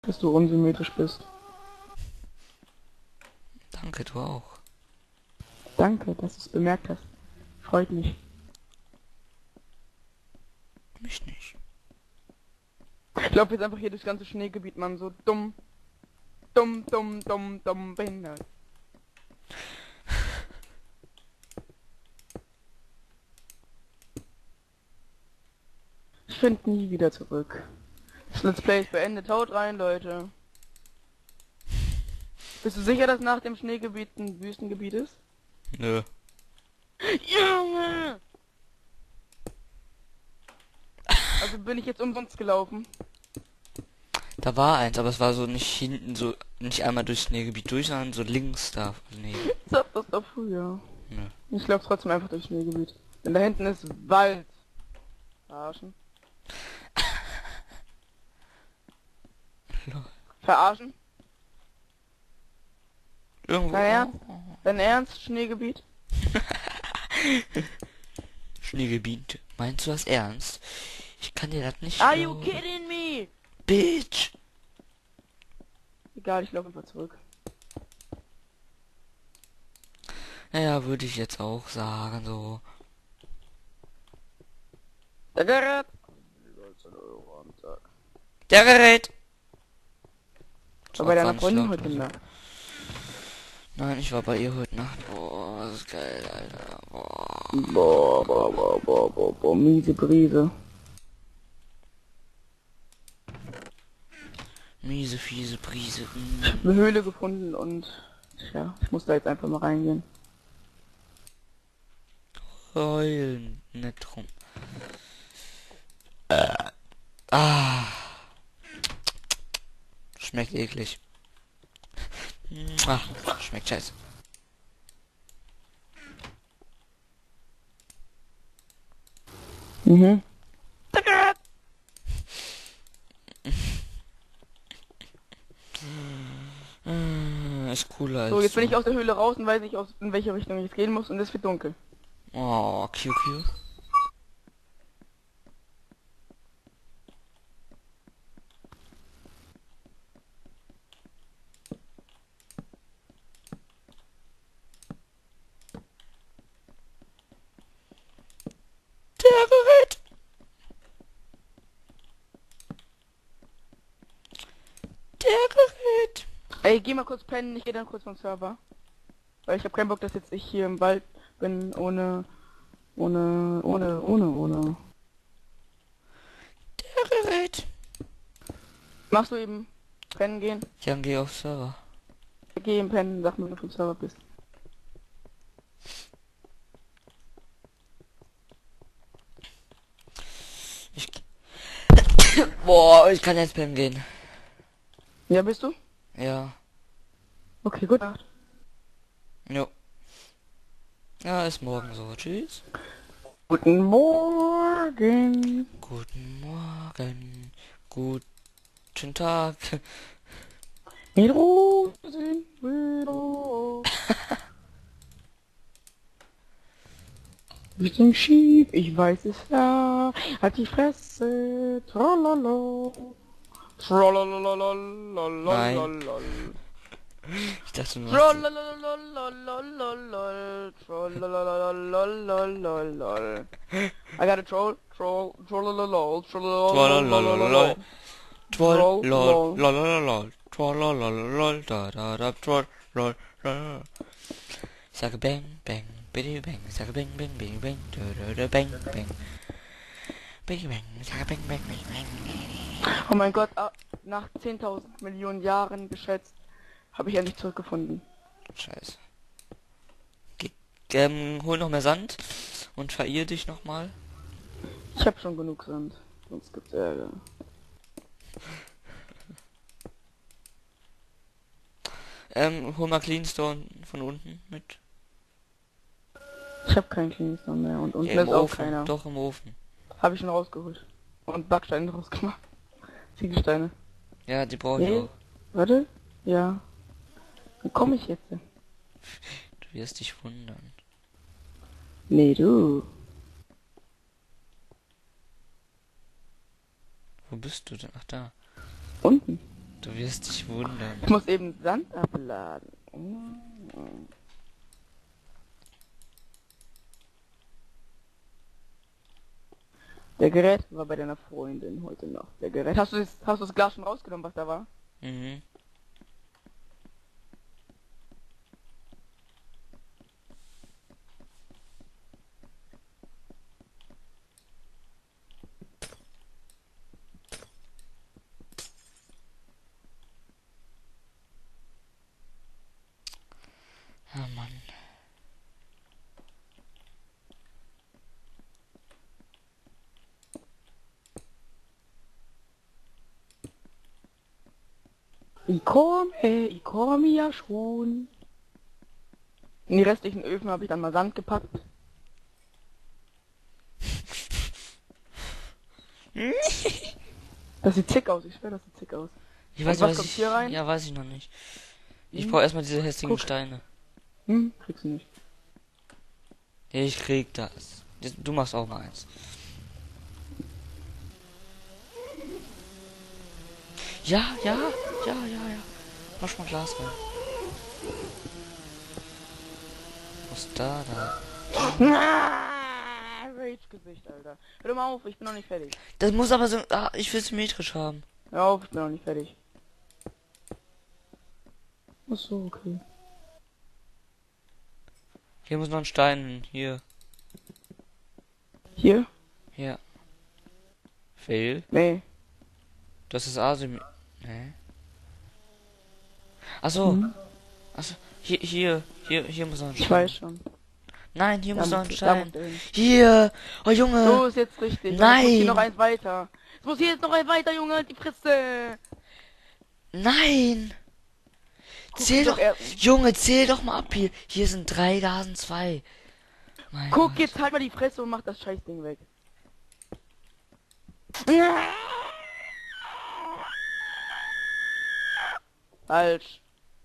dass du unsymmetrisch bist. Danke, du auch. Danke, dass du es bemerkt hast. Freut mich. Mich nicht. Ich laufe jetzt einfach hier durchs ganze Schneegebiet, Mann, so dumm. Dumm, dumm, dumm, dumm, behindert. Ich finde nie wieder zurück. Das Let's Play ist beendet. Haut rein, Leute. Bist du sicher, dass nach dem Schneegebiet ein Wüstengebiet ist? Nö. Junge! Also bin ich jetzt umsonst gelaufen. Da war eins, aber es war so nicht hinten, so nicht einmal durchs Schneegebiet durch, sondern so links da. Nee. Ich hab das doch früher. Nö. Ich laufe trotzdem einfach durchs Schneegebiet. Denn da hinten ist Wald. Verarschen. Lol. Verarschen? Irgendwo. Dein Ernst? Dein Ernst? Schneegebiet? Schneegebiet. Meinst du das ernst? Ich kann dir das nicht Are you glauben. kidding me? Bitch! Egal, ich laufe einfach zurück. Naja, würde ich jetzt auch sagen, so. Der Gerät! Der Gerät! War bei deiner ganz Freundin laut, heute also. Nacht. Nein, ich war bei ihr heute Nacht. Boah, das ist geil, Alter. Boah. Boah, miese Brise. Miese, fiese Prise. Eine Höhle gefunden und ja, ich muss da jetzt einfach mal reingehen. Heulen nicht rum. Ah. Schmeckt eklig. Schmeckt scheiße. Mhm. Ist cooler als So, jetzt bin ich du. aus der Höhle raus und weiß nicht, in welche Richtung ich jetzt gehen muss und es wird dunkel. Oh, QQ. Der Gerät. Der Gerät. Ey, geh mal kurz pennen, ich gehe dann kurz vom Server. Weil ich habe keinen Bock, dass jetzt ich hier im Wald bin ohne. Der Gerät. Machst du eben pennen gehen? Dann geh auf Server. Geh eben pennen, sag mir, wenn du vom Server bist. Ich. Boah, ich kann jetzt pennen gehen. Ja, bist du? Ja. Okay, gut Nacht. Jo. Ja, ist morgen so. Tschüss. Guten Morgen. Guten Morgen. Guten Tag. Mit Rosen, Willow. Wir sind schief, ich weiß es ja. Halt die Fresse. Trololo. Trollolololololololol. Ich dachte nur. Trollololololololol. Trollololololololol. I got a troll. Trollololol. Trollolololololol. Troll, lol, lol, lol, lol, troll, lol, lol, lol, da, da, da, troll, lol, lol. Sage bang, bang, biddy bang, sage bang, bang, bang, bang, da, da, da, bang, bang. Biddy bang, sage bang, bang, bang, bang. Oh mein Gott, nach 10.000 Millionen Jahren geschätzt, habe ich endlich zurückgefunden. Scheiße. Hol noch mehr Sand und verirr dich nochmal. Ich habe schon genug Sand, sonst gibt's Ärger. Hol mal Cleanstone von unten mit. Ich habe keinen Cleanstone mehr und unten Ja, im ist auch Ofen, keiner. doch im Ofen. Habe ich schon rausgeholt. Und Backsteine draus gemacht. Ziegelsteine. Ja, die brauche ich Nee. auch. Warte? Ja. Wo komme ich jetzt denn? Du wirst dich wundern. Nee, du. Wo bist du denn? Ach, da. Unten. Du wirst dich wundern. Ich muss eben Sand abladen. Der Gerät war bei deiner Freundin heute noch. Der Gerät. Hast du das Glas schon rausgenommen, was da war? Mhm. Ah, Mann. Ich komme ja schon. In die restlichen Öfen habe ich dann mal Sand gepackt. Das sieht zick aus, ich schwör, das sieht zick aus. Ich weiß, was was kommt ich... hier rein? Ja, weiß ich noch nicht. Ich Hm? brauche erstmal diese hässlichen Guck. Steine. Kriegst du nicht. Ich krieg das. Du machst auch mal eins. Ja. Mach mal Glas rein. Was da? Rage-Gesicht, Alter. Hör doch mal auf, ich bin noch nicht fertig. Das muss aber so... Ah, ich will symmetrisch haben. Hör auf, ich bin noch nicht fertig. Ach so, okay. Hier muss noch ein Stein hin. Hier. Hier? Ja. Fail. Nee. Das ist asymmetrisch. Nee. Achso. Mhm. Achso. Hier muss noch ein Stein. Ich weiß schon. Nein, hier muss noch ein Da Stein. muss der hin. Hier. Oh, Junge. So ist jetzt richtig. Nein. Jetzt muss hier noch eins weiter. Es muss hier jetzt noch eins weiter, Junge. Die Fresse. Nein. Guck Zähl doch. erst- Junge, zähl doch mal ab hier. Hier sind 3, da sind 2. Mein Guck, Gott. jetzt halt mal die Fresse und mach das Scheißding weg. Falsch.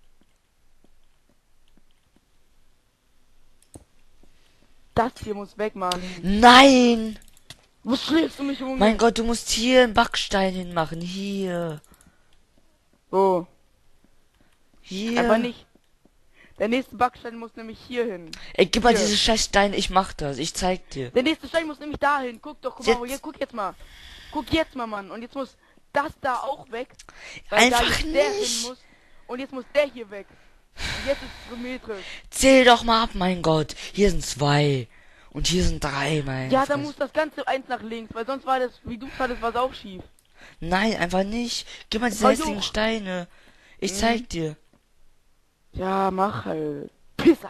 Das hier muss weg, Mann. Nein. Wo schläfst du mich, Junge? Mein Gott, du musst hier einen Backstein hinmachen. Hier. So, Hier. einfach nicht. Der nächste Backstein muss nämlich hier hin. Ey, gib mal Hier. diese scheiß Steine. Ich mach das. Ich zeig dir. Der nächste Stein muss nämlich dahin. Guck doch, guck mal, Jetzt. hier, guck jetzt mal. Guck jetzt mal, Mann. Und jetzt muss das da auch weg. Da Einfach jetzt der hin nicht. muss. Und jetzt muss der hier weg. Und jetzt ist es symmetrisch. Zähl doch mal ab, mein Gott. Hier sind 2. Und hier sind 3, mein Ja, da Fresse. muss das ganze eins nach links, weil sonst war das, wie du hattest, war es auch schief. Nein, einfach nicht. Gib mal diese Oh, hässlichen jo. Steine. Ich Mhm. zeig dir. Ja, mach halt. Pisser.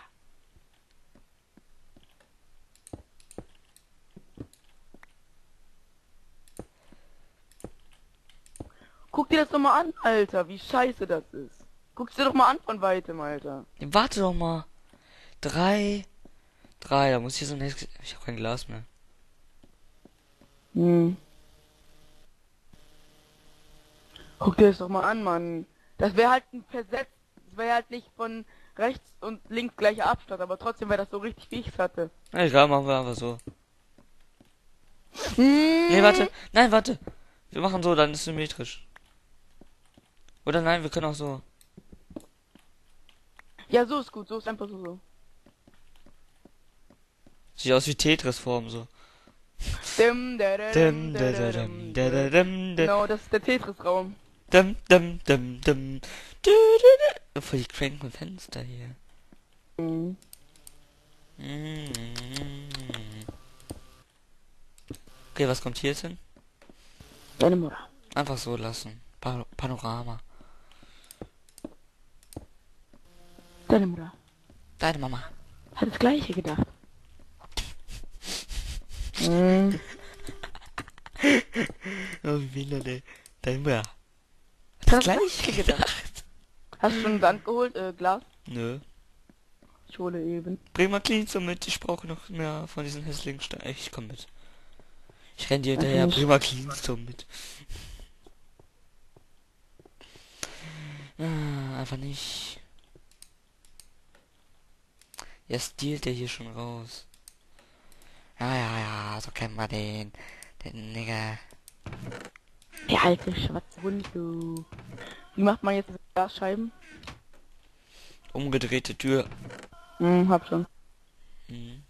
Guck dir das doch mal an, Alter, wie scheiße das ist. Guck's dir doch mal an von weitem, Alter. Warte doch mal. 3. Da muss hier so ein hässliches... Ich hab kein Glas mehr. Guck dir das doch mal an, Mann. Das wäre halt ein Versetz. Das wäre halt nicht von rechts und links gleicher Abstand, aber trotzdem wäre das so richtig, wie ich's hatte. Ja, egal, machen wir einfach so. Nee, warte. Nein, warte. Wir machen so, dann ist es symmetrisch. Oder nein, wir können auch so. Ja, so ist gut, so ist einfach so. Sieht aus wie Tetris-Form so. Dim, Dim, da, da, dim, da, da, dim, da. Genau, das ist der Tetris-Raum. Dum, dum, dum, dum. Du, du, du. Voll die cranken Fenster hier. Mhm. Okay, was kommt hier jetzt hin? Deine Mutter. Einfach so lassen. Panorama. Deine Mutter. Deine Mama. Hat das Gleiche gedacht. Mhm. Oh, wie behindert, ey. Deine Mama. Hat das Gleiche gedacht. Hast du schon Sand geholt? Glas? Nö. Ich hole eben. Bring mal Clean so mit. Ich brauche noch mehr von diesen hässlichen Steinen. Ich komm mit. Ich renn dir hinterher. nicht. Bring mal Clean so mit. Einfach nicht. Ja, stiehlt der hier schon raus. Ja, so kennen wir den. Den Nigger. Der alte schwarze Hund, du. Wie macht man jetzt diese Glasscheiben? Umgedrehte Tür. Hab schon. Mhm.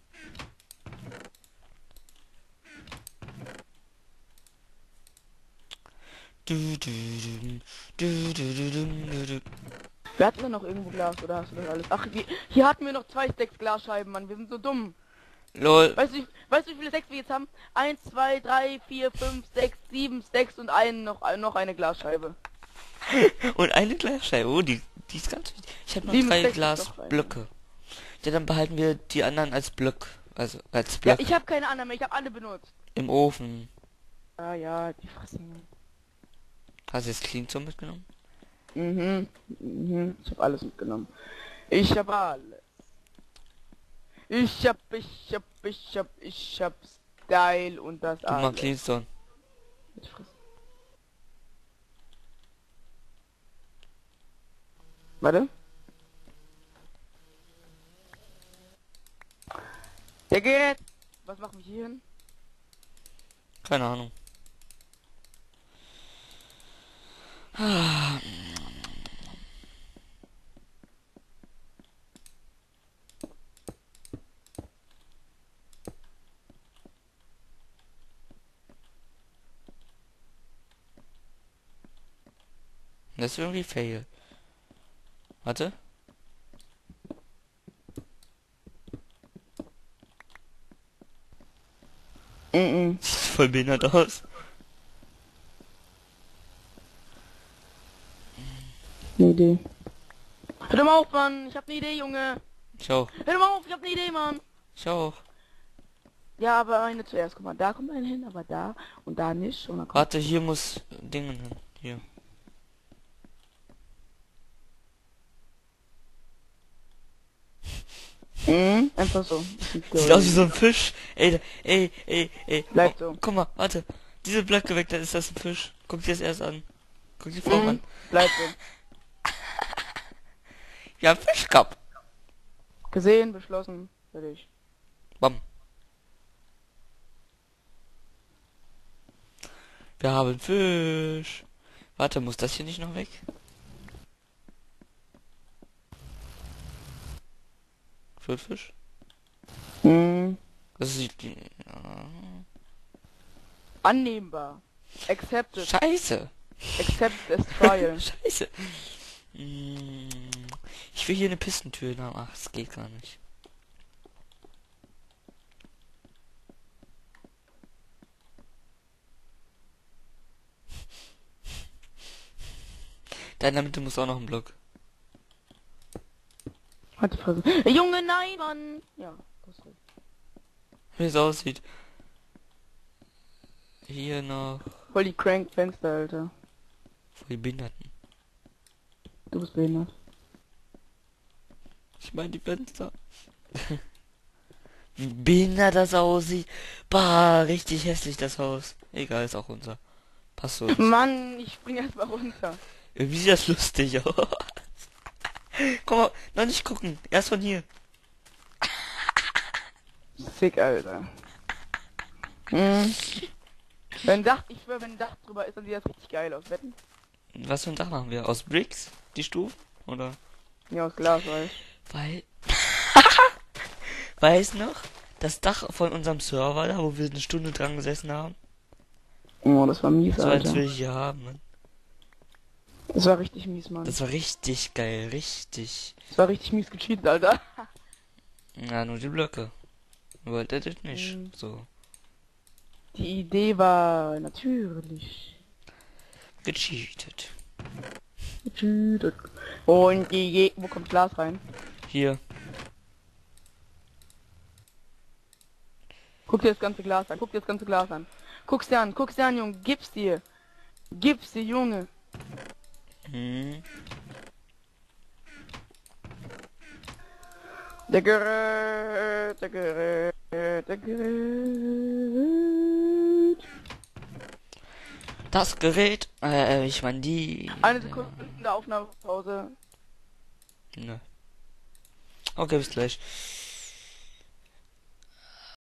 Wir hatten da noch irgendwo Glas, oder hast du das alles? Ach, hier hatten wir noch 2 Stacks Glasscheiben, Mann. Wir sind so dumm. Lol. Weißt du, wie viele Stacks wir jetzt haben? 1, 2, 3, 4, 5, 6, 7 Stacks und noch eine Glasscheibe. Und eine Glasscheibe. Oh, die ist ganz wichtig. Ich habe noch 7 3 Stacks ist Glasblöcke. Ja, dann behalten wir die anderen als Block. Also als Ja, Block ich habe keine anderen mehr. Ich habe alle benutzt. im Ofen. Ah ja, die fressen. Hast du jetzt Clean so mitgenommen? Ich habe alles mitgenommen. Ich habe alles. Ich hab Style und das Du mal alles. Cleanstone. Mit Fresse. Warte. Der geht. Was machen wir hier hin? Keine Ahnung. Das ist irgendwie fail. Warte. Sieht voll behindert aus. Eine Idee. Hör doch mal auf, Mann. Ich hab eine Idee, Junge. Ich auch. Hör doch mal auf, ich hab eine Idee, Mann. Ich auch. Ja, aber eine zuerst. Guck mal, da kommt eine hin, aber da und da nicht. Und dann kommt Warte, hier muss Dingen hin. Hier. einfach so. Sieht aus wie so ein Fisch. Ey. Bleibt so. Guck mal, warte. Diese Blöcke weg, dann ist das ein Fisch. Guck dir das erst an. Guck die Form an. Bleibt so. Ja, Fischkopf. Gesehen, beschlossen, fertig. Bam. Wir haben Fisch. Warte, muss das hier nicht noch weg? Fisch? Das sieht... Annehmbar. Accepted. Scheiße. Accept as trial. Scheiße. Ich will hier eine Pistentür haben. Ach, das geht gar nicht. Da in der Mitte muss auch noch ein Block. Hat die Fresse. Junge, nein, Mann. Ja, das ist Wie es aussieht. Hier noch. voll die crank Fenster, Alter. Voll die Behinderten. Du bist behindert. Ich meine die Fenster. Wie behindert das aussieht. Bah, richtig hässlich das Haus. Egal, ist auch unser. Passt so. Mann, ich spring erst mal runter. Irgendwie sieht das lustig aus. Komm mal, noch nicht gucken. Erst von hier. Sick, Alter. Wenn Dach, ich schwör, wenn ein Dach drüber ist, dann sieht das richtig geil aus. Wetten? Was für ein Dach machen wir? Aus Bricks? Die Stufen? Oder? Ja, aus Glas, weiß. Weil... Weiß noch? Das Dach von unserem Server da, wo wir eine Stunde dran gesessen haben. Oh, das war mies, So als Alter. will ich hier haben, Mann. Das war richtig mies, Mann. Das war richtig geil, richtig. Das war richtig mies gecheatet, Alter. Ja, nur die Blöcke. Wollte das nicht. So. Die Idee war natürlich Gecheatet. gecheatet. Und wo kommt Glas rein? Hier. Guck dir das ganze Glas an. Guck dir das ganze Glas an. Guck's dir an, Junge. Gib's dir. Gib's dir, Junge. Der Gerät. Das Gerät. Ich meine die. Eine Sekunde der Aufnahmepause. Ne. Okay, bis gleich.